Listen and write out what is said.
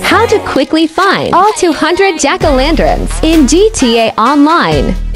How to quickly find all 200 jack-o'-lanterns in GTA Online.